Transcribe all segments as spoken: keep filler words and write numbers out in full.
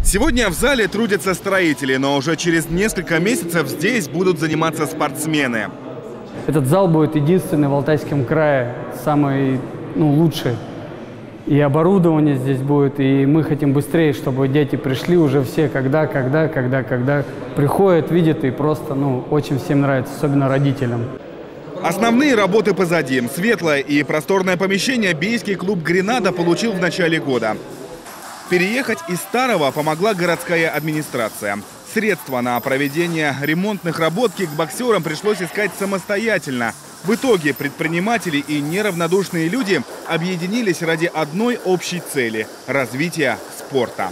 Сегодня в зале трудятся строители, но уже через несколько месяцев здесь будут заниматься спортсмены. Этот зал будет единственный в Алтайском крае, самый ну, лучший. И оборудование здесь будет, и мы хотим быстрее, чтобы дети пришли уже все, когда, когда, когда, когда приходят, видят, и просто ну, очень всем нравится, особенно родителям. Основные работы позади. Светлое и просторное помещение бийский клуб «Гренада» получил в начале года. Переехать из старого помогла городская администрация. Средства на проведение ремонтных работ кикбоксерам пришлось искать самостоятельно. В итоге предприниматели и неравнодушные люди объединились ради одной общей цели – развития спорта.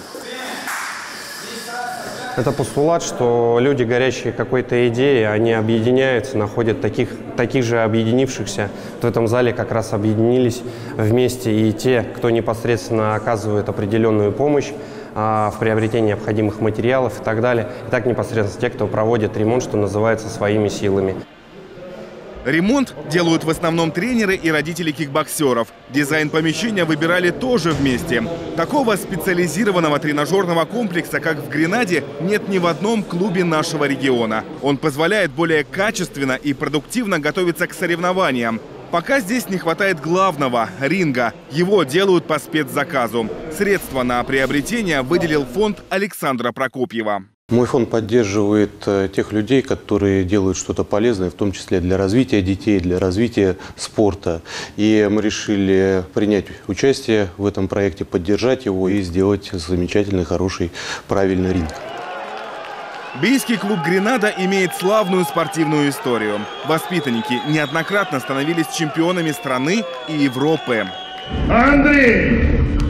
Это постулат, что люди, горящие какой-то идеей, они объединяются, находят таких, таких же объединившихся. В этом зале как раз объединились вместе и те, кто непосредственно оказывает определенную помощь а, в приобретении необходимых материалов и так далее. И так непосредственно те, кто проводит ремонт, что называется, своими силами. Ремонт делают в основном тренеры и родители кикбоксеров. Дизайн помещения выбирали тоже вместе. Такого специализированного тренажерного комплекса, как в «Гренаде», нет ни в одном клубе нашего региона. Он позволяет более качественно и продуктивно готовиться к соревнованиям. Пока здесь не хватает главного – ринга. Его делают по спецзаказу. Средства на приобретение выделил фонд Александра Прокопьева. Мой фонд поддерживает тех людей, которые делают что-то полезное, в том числе для развития детей, для развития спорта. И мы решили принять участие в этом проекте, поддержать его и сделать замечательный, хороший, правильный ринг. Бийский клуб «Гренада» имеет славную спортивную историю. Воспитанники неоднократно становились чемпионами страны и Европы. Андрей!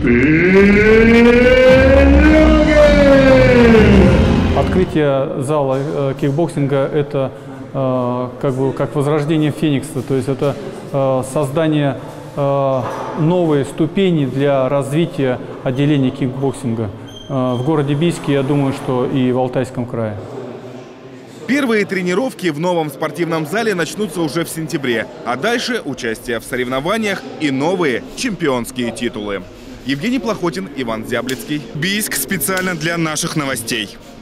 Открытие зала э, кикбоксинга – это э, как бы как возрождение феникса, то есть это э, создание э, новой ступени для развития отделения кикбоксинга. Э, в городе Бийске, я думаю, что и в Алтайском крае. Первые тренировки в новом спортивном зале начнутся уже в сентябре, а дальше участие в соревнованиях и новые чемпионские титулы. Евгений Плохотин, Иван Зяблицкий. Бийск специально для наших новостей.